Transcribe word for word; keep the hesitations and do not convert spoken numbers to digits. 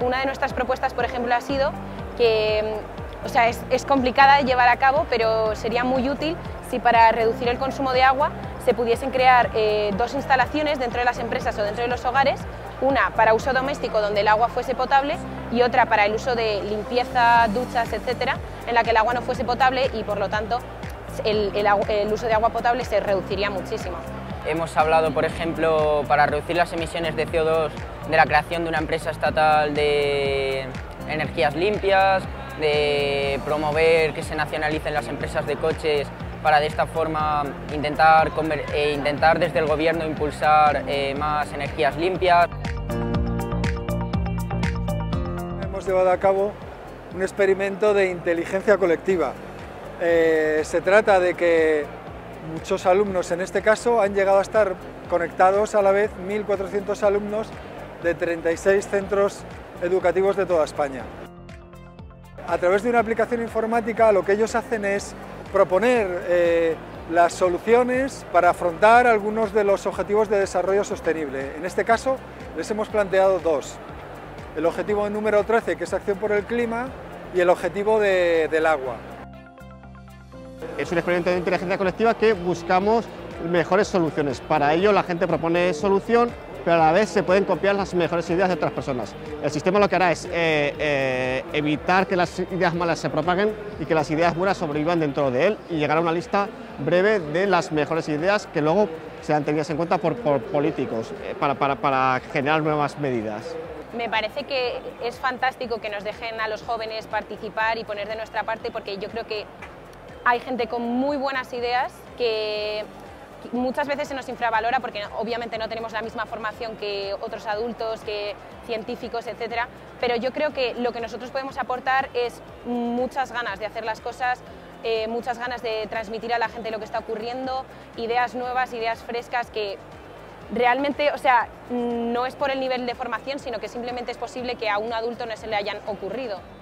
Una de nuestras propuestas, por ejemplo, ha sido que, o sea, es, es complicada de llevar a cabo, pero sería muy útil si para reducir el consumo de agua se pudiesen crear eh, dos instalaciones dentro de las empresas o dentro de los hogares, una para uso doméstico donde el agua fuese potable y otra para el uso de limpieza, duchas, etcétera, en la que el agua no fuese potable y por lo tanto el, el, el uso de agua potable se reduciría muchísimo. Hemos hablado, por ejemplo, para reducir las emisiones de C O dos, de la creación de una empresa estatal de energías limpias, de promover que se nacionalicen las empresas de coches para de esta forma intentar, eh, intentar desde el gobierno impulsar eh, más energías limpias. Hemos llevado a cabo un experimento de inteligencia colectiva. Eh, se trata de que muchos alumnos, en este caso, han llegado a estar conectados a la vez mil cuatrocientos alumnos de treinta y seis centros educativos de toda España. A través de una aplicación informática lo que ellos hacen es proponer eh, las soluciones para afrontar algunos de los objetivos de desarrollo sostenible. En este caso les hemos planteado dos. El objetivo número trece, que es acción por el clima, y el objetivo de, del agua. Es un experimento de inteligencia colectiva que buscamos mejores soluciones. Para ello la gente propone solución, pero a la vez se pueden copiar las mejores ideas de otras personas. El sistema lo que hará es eh, eh, evitar que las ideas malas se propaguen y que las ideas buenas sobrevivan dentro de él y llegar a una lista breve de las mejores ideas que luego sean tenidas en cuenta por, por políticos eh, para, para, para generar nuevas medidas. Me parece que es fantástico que nos dejen a los jóvenes participar y poner de nuestra parte, porque yo creo que hay gente con muy buenas ideas que muchas veces se nos infravalora porque obviamente no tenemos la misma formación que otros adultos, que científicos, etcétera, pero yo creo que lo que nosotros podemos aportar es muchas ganas de hacer las cosas, eh, muchas ganas de transmitir a la gente lo que está ocurriendo, ideas nuevas, ideas frescas que realmente, o sea, no es por el nivel de formación, sino que simplemente es posible que a un adulto no se le hayan ocurrido.